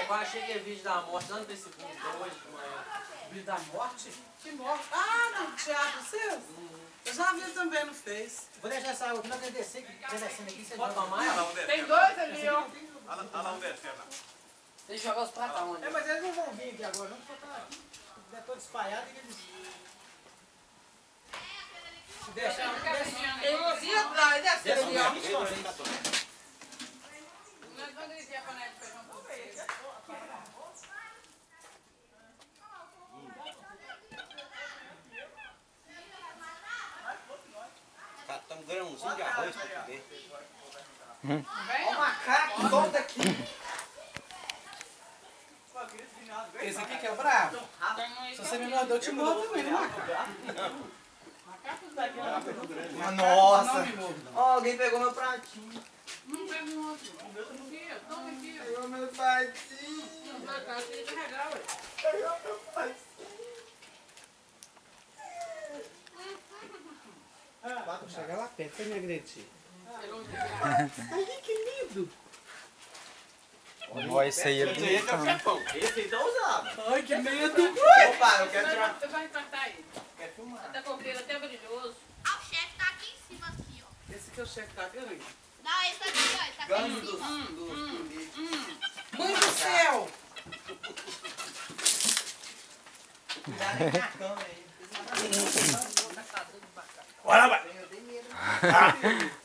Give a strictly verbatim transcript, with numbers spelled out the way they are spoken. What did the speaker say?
quase cheguei a vídeo da morte lá no Facebook hoje de manhã. Vídeo da morte? Que morte? Ah, no teatro seu? Uhum. Eu já vi também no Face. Vou deixar essa água aqui, não quer descer, descendo aqui, você pode tomar? Tem dois ali, ó. Olha lá um descendo. Deixa eu jogar os pratos onde? É, mas eles não vão vir aqui agora, não, porque tá aqui. É todo espalhado e eles... Se deixar... Tem um aqui atrás, desce ali, ó. Tá um grãozinho de arroz pra comer. Ó o macaco, solta aqui. Esse aqui que é o bravo. Se você me mandou, eu te mando também, né, macaco? Nossa! Ó, alguém pegou meu pratinho. Não pega um outro. Toma aqui. Pegou meu pratinho. Macaco, tem que carregar, ué. Pegou meu pratinho. Vou chegar lá perto, você me agredir. Ai, que lindo. Olha, esse aí é Esse aí é o chefão. Esse aí tá usado. Ai, que medo. Opa, eu quero tirar... Eu vou recortar ele. Quer filmar? Até coqueiro, até brilhoso. Ah, o chefe tá aqui em cima, aqui, ó. Esse que é o chefe tá ganhando. Não, esse tá aqui, ó. Ele tá aqui Ganho em dos... cima. dos... Mãe do céu! Cuidado aí com a câmera aí. Bora, vai. Eu tenho medo.